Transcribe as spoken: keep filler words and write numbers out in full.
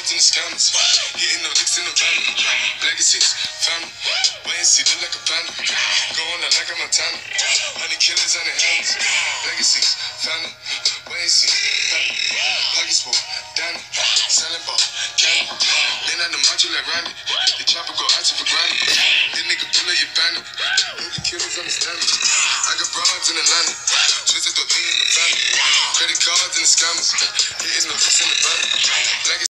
broads in the scammers. Hitting the licks in the van. Legacies, family. Wait and see, look like a panda. Going out like a Montana. Honey killers on their hands. Legacies, family. Wait and see, family. Pockets full, Danny. Selling ball, candy. Lean on the macho like Randy. The chopper go out to for granted. This nigga pull up your bandit. Movie killers understand me. I got broads in Atlanta. Twisted the D in the family. Credit cards and the scammers. Hitting the licks in the van. Legacy.